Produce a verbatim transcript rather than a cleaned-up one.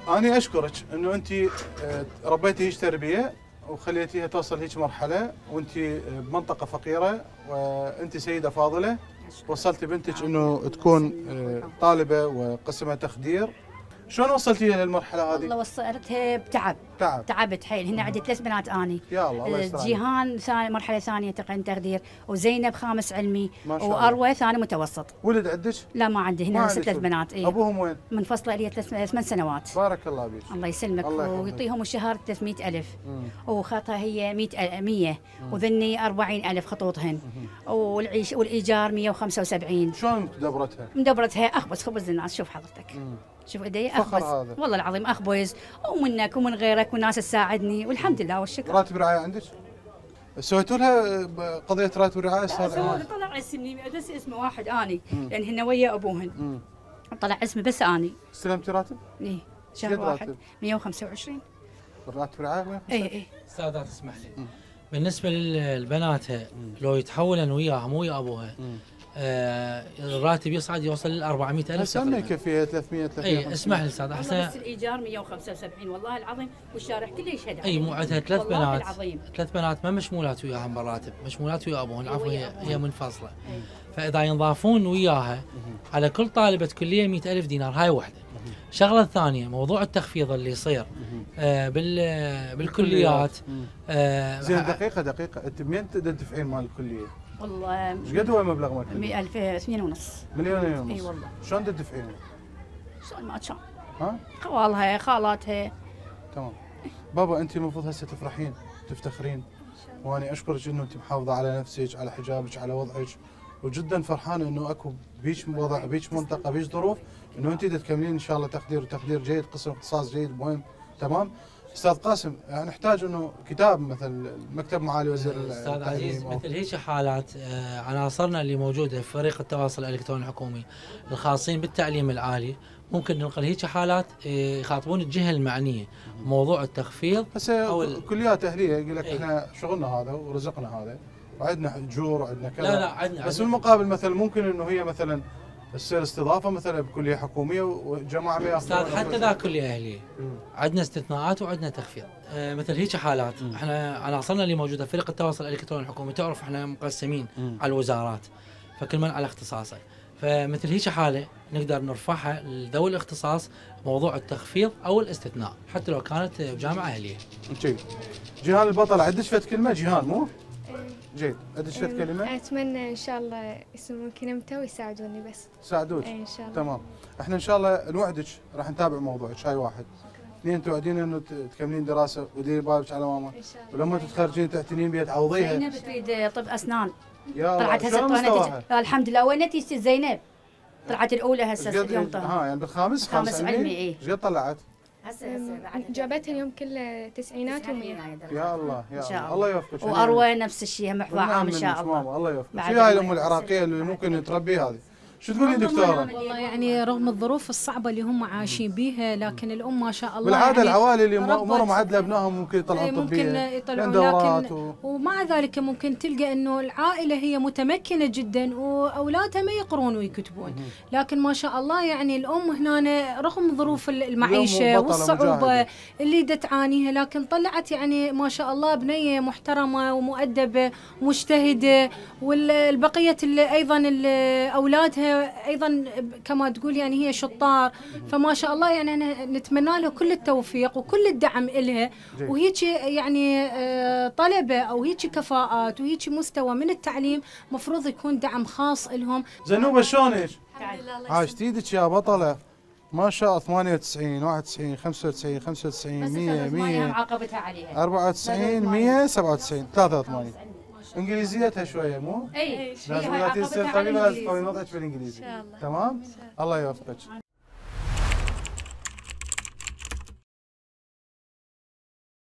أنا أشكرك إنه أنت ربيتي هيك تربية وخليتيها توصل هيك مرحلة، وأنت بمنطقة فقيرة وأنت سيدة فاضلة، وصلتي بنتك إنه تكون طالبة وقسمها تخدير. شلون وصلتيها للمرحلة هذه؟ والله وصلتها بتعب. تعب. تعبت حيل. هن عندي ثلاث بنات اني. يا الله الله يستر عليك. جيهان ثاني مرحلة ثانية تقنين تخدير، وزينب خامس علمي، ما شاء الله. واروى ثاني متوسط. ولد عندك؟ لا ما عندي، هن ثلاث بنات. إيه؟ ابوهم وين؟ منفصلة لي ثمان سنوات. بارك الله بيك. الله يسلمك. الله ويعطيهم الشهر ثلاثمئة ألف، وخطها هي مئة، وذني أربعين ألف خطوطهن، والعيش والايجار مئة وخمسة وسبعين. شلون مدبرتها؟ مدبرتها اخبز خبز للناس. شوف حضرتك. مم. شوف ايدي اخبز والله العظيم اخبز، ومنك ومن غيرك والناس تساعدني والحمد لله والشكر. راتب رعايه عندك؟ سويتوا لها قضيه راتب رعايه؟ صار طلع اسمي بس اسمه واحد اني، لان هن ويا ابوهن. طلع اسمي بس اني. استلمتي راتب؟ اي شهر واحد مئة وخمسة وعشرين. راتب رعايه مئة وخمسة وعشرين؟ اي اي. استاذ تسمح لي، بالنسبه لبناتها لو يتحولن وياها مو ويا ابوها، آه الراتب يصعد يوصل ل أربعمئة ألف. هسه ما يكفيها ثلاثمئة ثلاثمئة. اي اسمح لي استاذ احسن. بس الايجار مئة وخمسة وسبعين والله العظيم، والشارع كله يشهد. اي مو عندها ثلاث بنات. ثلاث بنات ما مشمولات وياهم بالراتب، مشمولات ويا ابوهن. العفو هي هي منفصله. فاذا ينضافون وياها على كل طالبه كليه مئة ألف دينار، هاي وحده. الشغله الثانيه موضوع التخفيض اللي يصير آه بال بالكليات. آه زين دقيقه دقيقه، انت منين تدفعين مال الكليه؟ والله ايش قد هو المبلغ مال الكليه؟ ألف اثنين ونص. مليونين ونص؟ اي والله. شلون تدفعين؟ شلون ما كان؟ ها؟ خوالها خالاتها. تمام. بابا انت المفروض هسه تفرحين تفتخرين، وانا اشكرك انه انت محافظه على نفسك، على حجابك، على وضعك، وجدا فرحانه انه اكو بيش وضع بيش منطقه بيش ظروف انه انت تكملين ان شاء الله تقدير وتقدير جيد، قسم اختصاص جيد مهم. تمام. استاذ قاسم يعني نحتاج انه كتاب مثل مكتب معالي وزير استاذ عزيز، مثل هيك حالات آه عناصرنا اللي موجوده في فريق التواصل الالكتروني الحكومي الخاصين بالتعليم العالي، ممكن ننقل هيك حالات يخاطبون الجهه المعنيه موضوع التخفيض. هسه او كليات اهليه يقول لك ايه؟ احنا شغلنا هذا ورزقنا هذا وعندنا اجور وعندنا كذا. لا لا عندنا، بس بالمقابل مثلا ممكن انه هي مثلا تصير استضافه مثلا بكليه حكوميه وجماعه ما ياخذون. استاذ حتى ذا كليه اهليه عندنا استثناءات وعندنا تخفيض. آه مثل هيك حالات مم. احنا عناصرنا اللي موجوده في فريق التواصل الالكتروني الحكومي، تعرف احنا مقسمين مم. على الوزارات، فكل من على اختصاصه. فمثل هيك حاله نقدر نرفعها لذوي الاختصاص موضوع التخفيض او الاستثناء حتى لو كانت بجامعه اهليه. جيد. جيهان البطل عندك فد كلمه؟ جيهان مو؟ جيد. عندك فد كلمه؟ اتمنى ان شاء الله يسمون كلمته ويساعدوني بس. يساعدوك؟ اي ان شاء الله. تمام. احنا ان شاء الله نوعدك راح نتابع موضوعك. هاي واحد. اثنين توعدين انه تكملين دراسه وديري بالك على ماما. ان شاء الله. ولما تتخرجين تعتنين بيها تعوضيها. زينب تريد طب اسنان. يا طلعت هسه نتيجة. الحمد لله. وين نتيجة زينب؟ طلعت الاولى هسه اليوم. ها يعني بالخامس خامس علمي. اي ايش قد طلعت؟ هسه هسه جابتها اليوم كله تسعينات ومية. يا الله يا الله. الله يوفقك. واروى نفس الشيء محفوظ عام ان شاء الله. الله يوفقك. شو هاي الام العراقيه اللي ممكن تربي هذه؟ شو تقولين دكتوره؟ والله يعني رغم الظروف الصعبه اللي هم عايشين بيها، لكن الام ما شاء الله بالعاده يعني العوائل اللي امورهم معدله ابنائهم ممكن يطلعون طبيه، ممكن يطلعون، لكن و... ومع ذلك ممكن تلقى انه العائله هي متمكنه جدا واولادها ما يقرون ويكتبون، لكن ما شاء الله يعني الام هنا رغم ظروف المعيشه والصعوبه اللي دا تعانيها، لكن طلعت يعني ما شاء الله بنيه محترمه ومؤدبه ومجتهده، والبقيه اللي ايضا اللي اولادها ايضا كما تقول يعني هي شطار، فما شاء الله يعني انا نتمنى له كل التوفيق وكل الدعم لها، وهيك يعني طلبه او هيك كفاءات وهيك مستوى من التعليم مفروض يكون دعم خاص لهم. زنوبه شلونك؟ عاشت ايدك يا بطله ما شاء الله. ثمانية وتسعين واحد وتسعين خمسة وتسعين خمسة وتسعين مية مية عاقبتها عليها أربعة وتسعين مية سبعة وتسعين ثلاثة وثمانين. انجليزيتها شويه مو؟ اي لازم تصير طبيبه، لازم تقوي وضعك بالانجليزي. تمام؟ الله يوفقك.